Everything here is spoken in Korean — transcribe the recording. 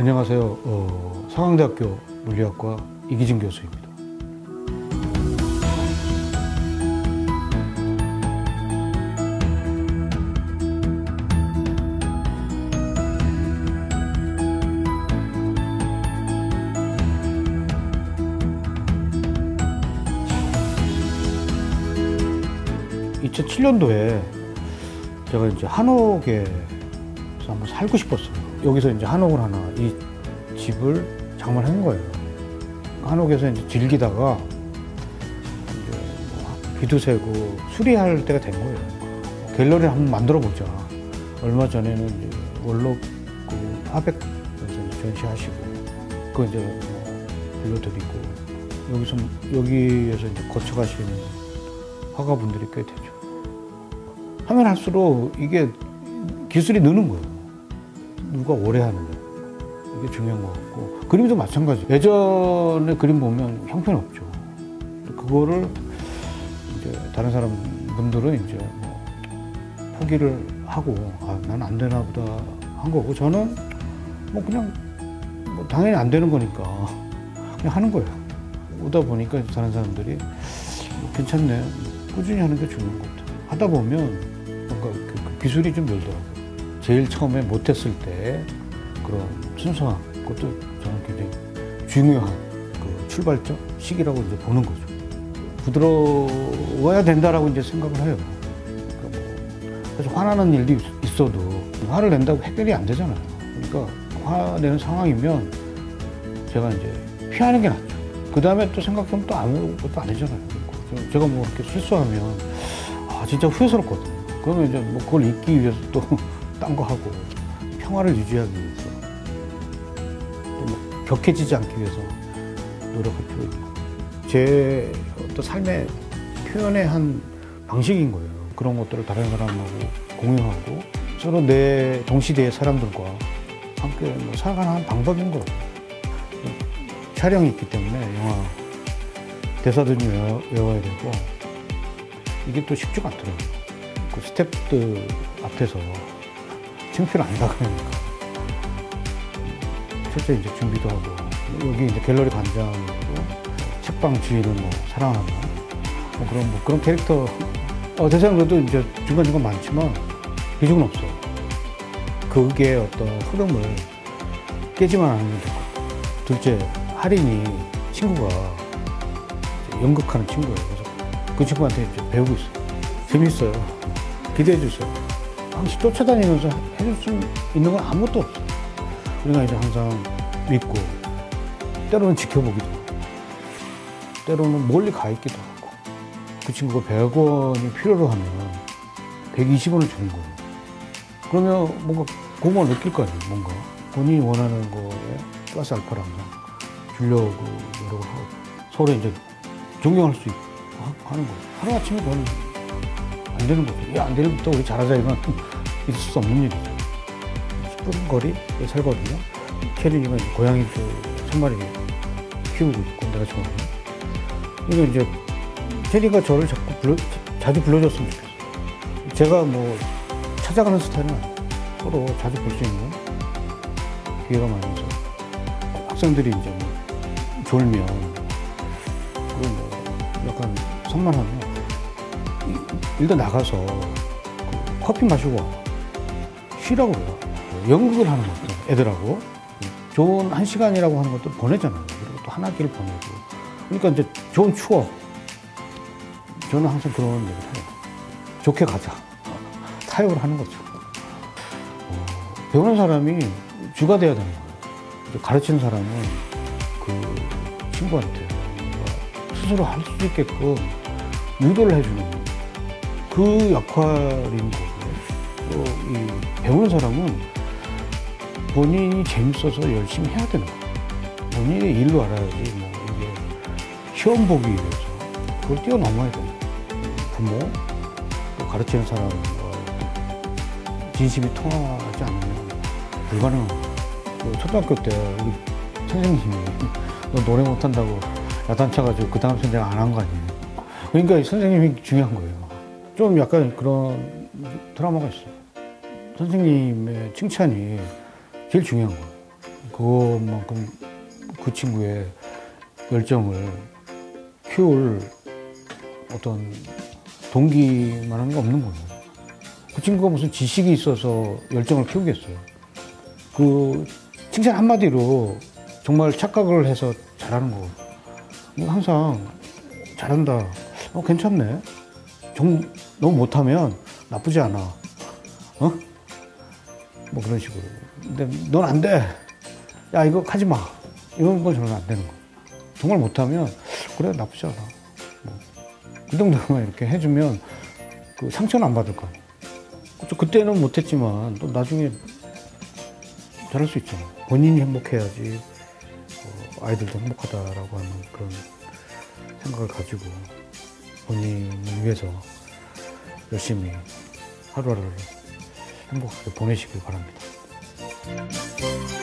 안녕하세요. 상황대학교 물리학과 이기진 교수입니다. (2007년도에) 제가 이제 한옥에서 한번 살고 싶었어요. 여기서 이제 한옥을 하나, 이 집을 장만한 거예요. 한옥에서 이제 즐기다가 이제 뭐 비도 새고 수리할 때가 된 거예요. 갤러리를 한번 만들어 보자. 얼마 전에는 이제 원록 그 화백에서 전시하시고, 그거 이제 뭐 불러드리고, 여기에서 이제 거쳐가시는 화가분들이 꽤 되죠. 하면 할수록 이게 기술이 느는 거예요. 누가 오래 하느냐. 이게 중요한 것 같고, 그림도 마찬가지. 예전에 그림 보면 형편없죠. 그거를 이제 다른 분들은 이제 뭐 포기를 하고, 난 안 되나 보다 한 거고, 저는 뭐 그냥 뭐 당연히 안 되는 거니까 그냥 하는 거예요. 오다 보니까 다른 사람들이 괜찮네. 꾸준히 하는 게 중요한 것 같아요. 하다 보면 뭔가 그 기술이 좀 늘더라고요. 제일 처음에 못했을 때 그런 순수한 것도 저는 굉장히 중요한 그 출발점 시기라고 이제 보는 거죠. 부드러워야 된다라고 이제 생각을 해요. 그러니까 뭐 사실 화나는 일도 있어도 화를 낸다고 해결이 안 되잖아요. 그러니까 화내는 상황이면 제가 이제 피하는 게 낫죠. 그 다음에 또 생각하면 또 아무것도 아니잖아요. 제가 뭐 이렇게 실수하면 진짜 후회스럽거든요. 그러면 이제 뭐 그걸 잊기 위해서 또 딴 거 하고, 평화를 유지하기 위해서, 또 뭐 격해지지 않기 위해서 노력할 필요 있고, 제 어떤 삶의 표현의 한 방식인 거예요. 그런 것들을 다른 사람하고 공유하고, 서로 내 동시대의 사람들과 함께 뭐 살아가는 방법인 거예요. 촬영이 있기 때문에 영화 대사도 외워야 되고, 이게 또 쉽지가 않더라고요. 그 스태프들 앞에서 창피를 안 당하니까. 실제 이제 준비도 하고, 여기 이제 갤러리 관장이고, 책방 주인을 뭐 사랑하는 뭐 그런 캐릭터, 대사는 그래도 이제 중간중간 많지만, 비중은 없어요. 그게 어떤 흐름을 깨지만 않으면 되고. 둘째, 할인이 친구가 연극하는 친구예요. 그래서 그 친구한테 이제 배우고 있어요. 재밌어요. 기대해 주세요. 항상 쫓아다니면서 해줄 수 있는 건 아무것도 없어요. 우리가 이제 항상 믿고, 때로는 지켜보기도 하고, 때로는 멀리 가 있기도 하고, 그 친구가 100원이 필요로 하면 120원을 주는 거예요. 그러면 뭔가 고마움을 느낄 거 아니에요. 뭔가 본인이 원하는 거에 플러스 알파를 항상 주려고 노력을 하고, 서로 이제 존경할 수 있고 하는 거예요. 하루아침에 그건 안 되는 거죠. 야, 내일부터 우리 잘하자, 이건 있을 수 없는 일이죠. 10분 거리에 살거든요. 체린이가 이제 고양이도 1000마리 키우고 있고, 내가 좋아하는. 이거 이제 체린이가 저를 자주 불러줬으면 좋겠어요. 제가 뭐 찾아가는 스타일은 아니에요. 서로 자주 볼 수 있는 기회가 많아서, 학생들이 이제 뭐 졸면, 그리고 뭐 약간 산만하면 일단 나가서 그 커피 마시고 쉬라고 그래요. 연극을 하는 것도 애들하고 좋은 1시간이라고 하는 것도 보내잖아요. 그리고 또 한 학기를 보내고, 그러니까 이제 좋은 추억. 저는 항상 그런 얘기를 해요. 좋게 가자. 타협을 하는 거죠. 배우는 사람이 주가 돼야 되는 거예요. 가르치는 사람은 그 친구한테 스스로 할 수 있게끔 유도를 해주는 그 역할인 거고요. 또 이 배우는 사람은 본인이 재밌어서 열심히 해야 되는 거예요. 본인의 일로 알아야지, 뭐 이게 시험 보기 위해서 그걸 뛰어넘어야 되는 거예요. 부모, 또 가르치는 사람과 진심이 통하지 않으면 불가능한 거예요. 초등학교 때 우리 선생님이 너 노래 못한다고 야단쳐가지고 그 다음 선생 안 한 거 아니에요. 그러니까 선생님이 중요한 거예요. 좀 약간 그런 드라마가 있어요. 선생님의 칭찬이 제일 중요한 거예요. 그것만큼 그 친구의 열정을 키울 어떤 동기만한 게 없는 거예요. 그 친구가 무슨 지식이 있어서 열정을 키우겠어요. 그 칭찬 한마디로 정말 착각을 해서 잘하는 거. 항상 잘한다. 괜찮네. 너무 못하면 나쁘지 않아. 뭐 그런 식으로. 근데 넌 안 돼. 야, 이거 하지 마. 이런 건 저는 안 되는 거. 정말 못하면 그래, 나쁘지 않아. 그 정도만 이렇게 해주면 그 상처는 안 받을 거 아니에요. 그때는 못했지만 또 나중에 잘할 수 있잖아. 본인이 행복해야지 아이들도 행복하다라고 하는 그런 생각을 가지고 본인을 위해서 열심히 하루하루를 행복하게 보내시길 바랍니다.